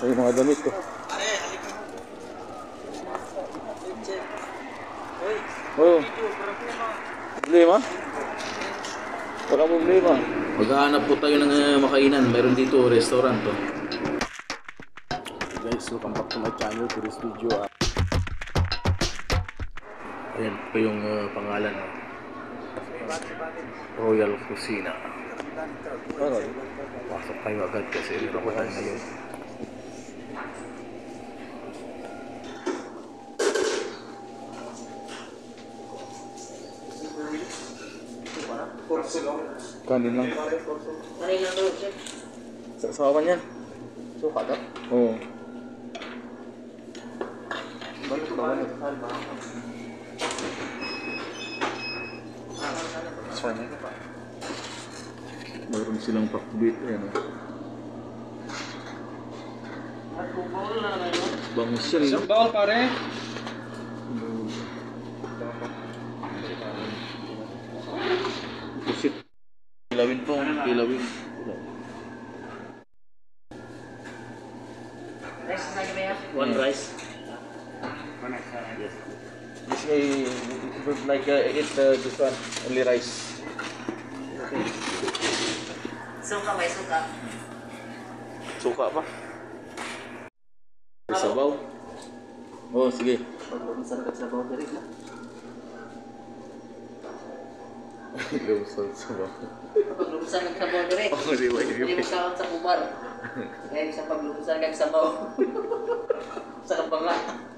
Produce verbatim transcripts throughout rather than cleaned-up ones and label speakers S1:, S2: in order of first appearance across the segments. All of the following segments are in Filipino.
S1: Ay, mga damit ko. Oh. Problema? Wala problema. Maghahanap po tayo ng uh, makainan. Mayroon dito restaurant to. Guys, welcome back to my channel to this video. Uh. Ayan po yung uh, pangalan. Uh. Royal Kusina. Alright. Pasok tayo agad kasi meron ko tayo ngayon. Kanin lang.
S2: Kanin lang daw, chef.
S1: Sa sawan yan.
S2: Suka daw?
S1: Oo.
S2: Balik ba? Balik ba?
S1: Saan yan? Mayroon silang pakbit. Ayan o. Bangus yan.
S2: Isang bawal pare.
S1: Pusit. Kilawin po. Kilawin.
S2: Rice na kami ha?
S1: One rice.
S2: One rice.
S1: Yes. This guy would like uh, eat uh, this one. Only rice. Okay.
S2: Suka may suka.
S1: Suka pa? Sabaw? Oh, sige.
S2: Paglumisan ka sa bawang garik na.
S1: Lumusod sabaw.
S2: Paglumisan ka sa bawang garik.
S1: Oh, di ba?
S2: Hindi mo sawat sa kubar. Kaya sa paglumisan ka sa bawang. Sa kabanga.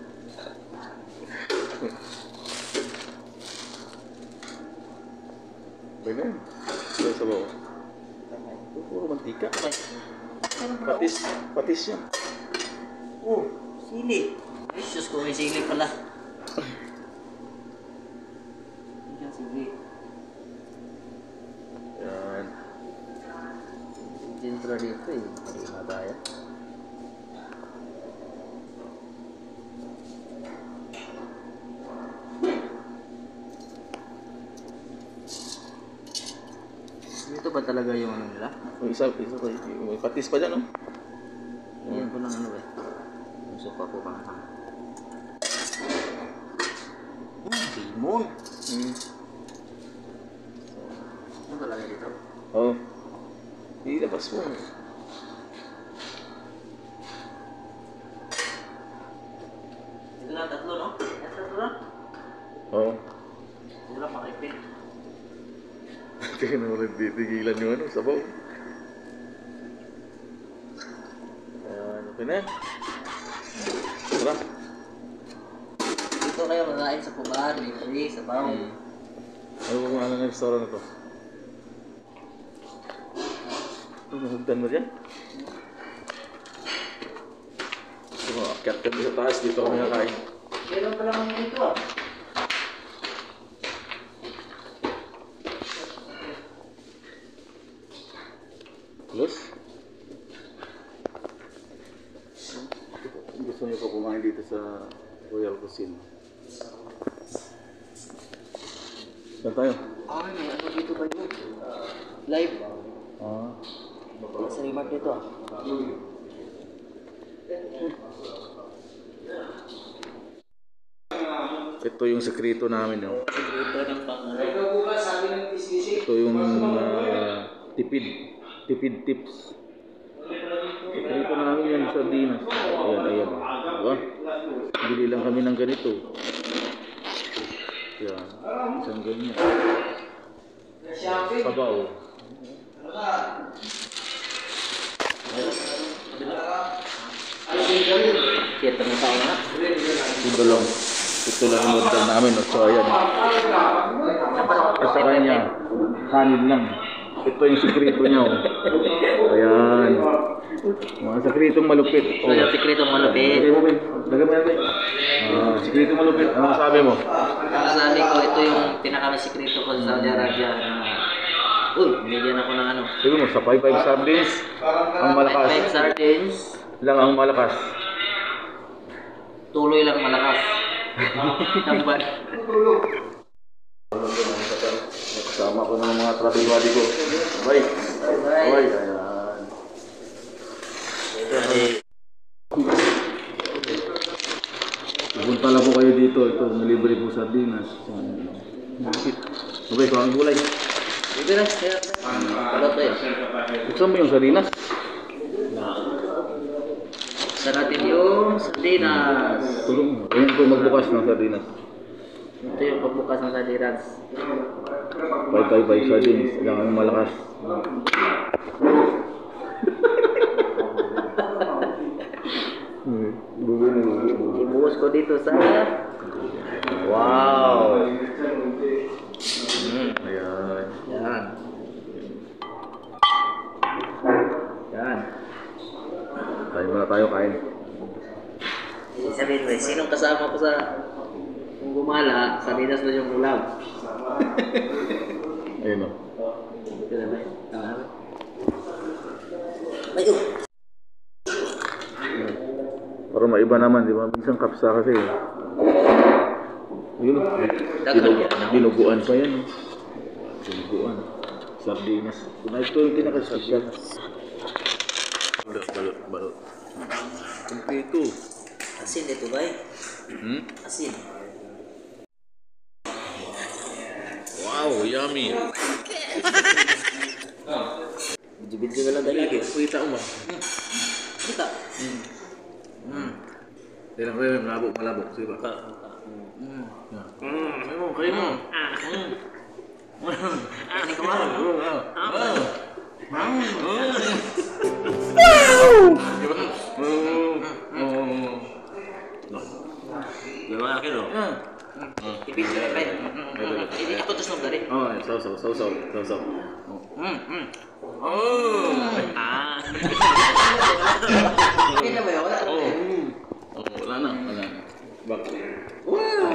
S1: Baik na yun. Ito sabaw. Puro mantika. Patis. Patis yan.
S2: Oh, sili. Diyos ko, may sili pala. Yan, sili.
S1: Yan.
S2: Sintro dito eh. Hindi mataya. Dito ba talaga yung ano nila?
S1: Oh, isa, isa pa. May patis pa dyan, no?
S2: Ayan ko lang ano eh. Yung sopa ko pang hang. Hmm, limon.
S1: Hmm.
S2: Ano talaga dito?
S1: Oo. Oh. Ilabas mo.
S2: Ito lang tatlo, no? Ito tatlo lang?
S1: Oo. Oh.
S2: Ito lang makaipin.
S1: Kaya naman nagtitigilan yung ano, sabaw. Ayan, okay na. Tara.
S2: Dito kayo makain sa kubar, libre, sa baw.
S1: Hmm. Ano ba kung ano na restaurant na to? Ano, mahugdan mo dyan? So, akyat kami sa taas, dito kami nakain.
S2: Meron pa lang dito ah.
S1: Plus? Gusto niyo pa kumain dito sa Royal Kusina? Saan tayo?
S2: Ah, may ano dito ba yun? Live.
S1: Ah.
S2: Sa remark dito ah.
S1: Ito yung sekreto namin, no?
S2: Ito ng pangalan.
S1: Ito yung uh, tipid. Tipid tips. Sekreto namin yan sa sardinas. Ayan, ayan. Diba? Bili lang kami ng ganito. Yan. Isang ganyan. Sabaw.
S2: Kita ng tao na.
S1: Ito lang. Ito lang yung order namin. So, ayan. At sa kanya, kanin lang. Ito yung sekreto niya. Oh. Ayan. Mga sekretong malupit.
S2: Ito yung sikretong malupit.
S1: Lagyan mo yan. Ah, sekretong malupit. Ano sabi mo?
S2: Ang sabi ko, ito yung pinakamisikreto ko sa Saudi Arabia na uy, binigyan ako ng ano.
S1: Sabi mo, sa five five sardines, ang malakas.
S2: Five sardines.
S1: Lang ang malakas.
S2: Tuloy lang malakas. Tamban.
S1: Kasama ko ng mga travel buddy ko. Bye.
S2: Bye.
S1: Bye. Ayan. Pala po kayo dito. Ito, nalibre po sardinas. Okay, so ang gulay.
S2: Ito na, kaya pala tayo.
S1: Buksan mo yung sardinas.
S2: Buksan natin yung sardinas.
S1: Tulong mo. Ayan po magbukas ng sardinas.
S2: Ito yung pagbukas ng sardinas.
S1: Bye bye bye sardines. Kailangan yung malakas.
S2: Ibuhos ko dito sa... Wow!
S1: Mm. Ayan.
S2: Yan. Yan.
S1: Tayo muna tayo kain.
S2: Sabihin mo, eh, sinong kasama ko sa... Kung gumala, sardinas na yung ulam.
S1: Ayun o.
S2: Ito na ba? Tama na ba? Ay, oh!
S1: Para maiba naman, di ba? Minsan kapsa kasi. Ayun o.
S2: Dagan yan, no?
S1: Dinuguan pa yan. Dinuguan. Sardinas. Kung ito yung pinaka-special. Balot, balot, balot. Kumpito.
S2: Asin dito ba eh?
S1: Hmm?
S2: Asin.
S1: Wow, yummy.
S2: Bidyo-bidyo na lang dahil lagi.
S1: Kita mo ba?
S2: Kita.
S1: Hmm. Hmm. Kailan kayo, malabo, malabo. Sige ba?
S2: Mm.
S1: Hmm, kayo mo, kayo mo. Hmm.
S2: Ano ka ba?
S1: Gawin akin o.
S2: Ibigay na kayo. Hindi ako tos nung dari.
S1: Oh, saw, saw, saw, saw, saw, saw.
S2: Hmm, hmm. Oh! Ah! Okay na ba yun? Wala na.
S1: Oh, wala na, wala na. Bakit?
S2: Wow!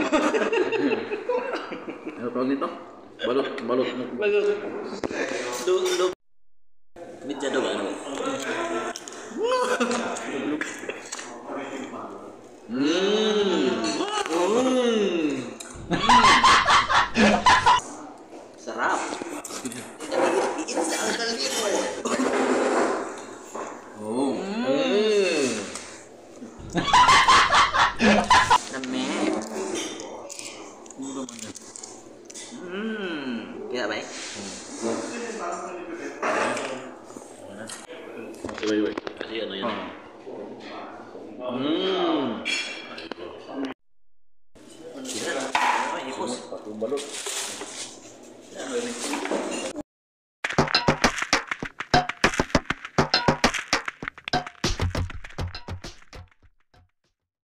S1: Ano tawag nito? Balot, balot.
S2: Bagus. Lu lu Meja dong ano.
S1: Hmm. Hmm.
S2: Sarap.
S1: Oh. Hmm.